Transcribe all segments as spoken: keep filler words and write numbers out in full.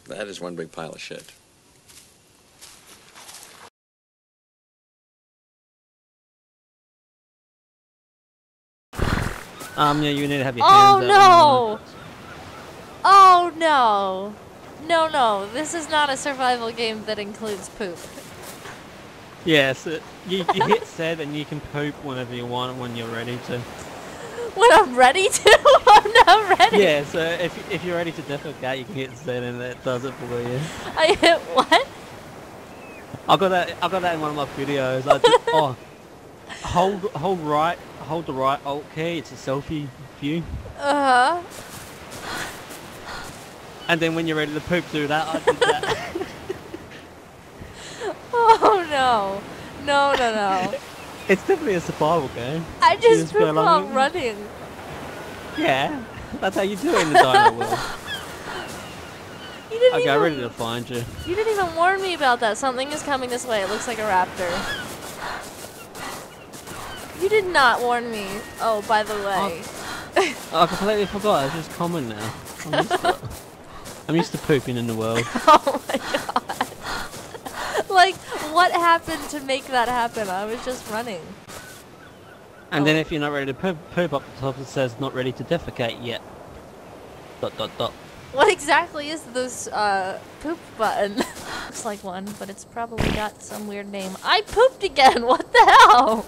That is one big pile of shit. Um, yeah, you need to have your Oh hands out. no! Oh no! No, no, this is not a survival game that includes poop. Yes, yeah, so you, you hit set and you can poop whenever you want when you're ready to. When I'm ready to? I'm not ready. Yeah, so if, if you're ready to defecate, you can hit set and that does it for you. I hit what? I got that. I got that in one of my videos. I just, oh, hold hold right, hold the right alt key. It's a selfie view. Uh huh. And then when you're ready to poop, do that. I did that. Oh no, no, no, no. It's definitely a survival game. I You just go poop along while with it. running. Yeah, that's how you do it in the dino world. You didn't Okay, even. I'm ready to find you. You didn't even warn me about that. Something is coming this way. It looks like a raptor. You did not warn me. Oh, by the way. I completely forgot. It's just common now. I'm used to, it. I'm used to pooping in the world. Oh my god. Like, what happened to make that happen? I was just running. And Oh. then if you're not ready to poop, poop up the top, it says not ready to defecate yet. Dot dot dot. What exactly is this uh, poop button? Looks like one, but it's probably got some weird name. I pooped again! What the hell?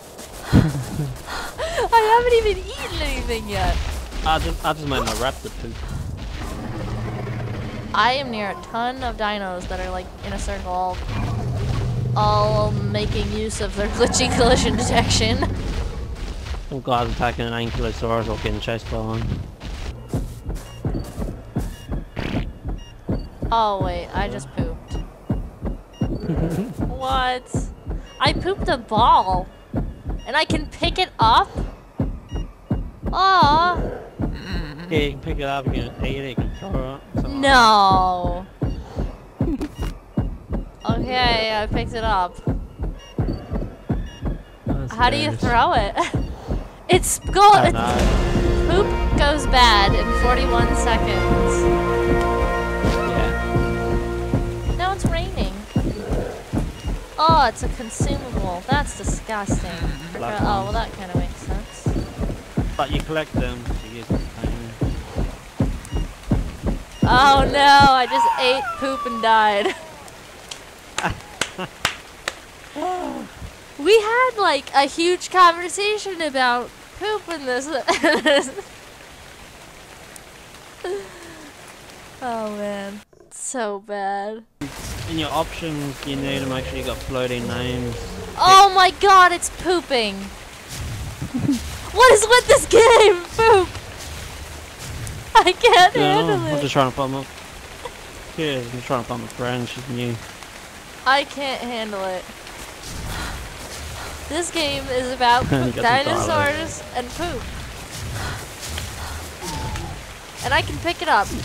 I haven't even eaten anything yet. I just, I just made my raptor poop. I am near a ton of dinos that are like in a circle, all making use of their glitchy collision detection. Some guys attacking an ankylosaurus or getting chased by one. Oh wait, I just pooped. What? I pooped a ball, and I can pick it up? Aw. Yeah, you can pick it up, you can eat it, you can throw it up. something like No. Okay, I picked it up. that. That's How do you hilarious. throw it? It's I go. don't It's, know. poop goes bad in forty-one seconds. Yeah. Now it's raining. Oh, it's a consumable. That's disgusting. Black oh, ones. well that kind of makes sense. But you collect them to use the thing. Oh no, I just ate poop and died. We had like a huge conversation about poop in this. Oh man, so bad. In your options, you need to make sure you got floating names. Oh my god, it's pooping. What is with this game? Poop. I can't Yeah, handle I'm it. just trying to find my. Yeah, I'm just trying to find my friend. She's new. I can't handle it. This game is about You poop, got some dinosaurs and poop. And I can pick it up.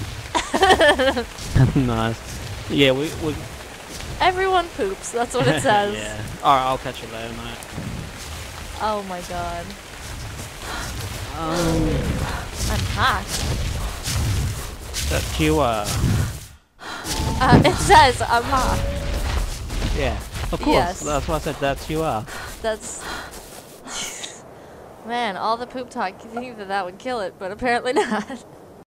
Nice. Yeah, we we. Everyone poops, that's what it says. Yeah. Alright, I'll catch you later, mate. Oh my god. Um, I'm hot. that you are. Uh, it says I'm hot. Yeah. Of course. Yes. That's why I said that's you are. That's... Man, all the poop talk, you think that that would kill it, but apparently not.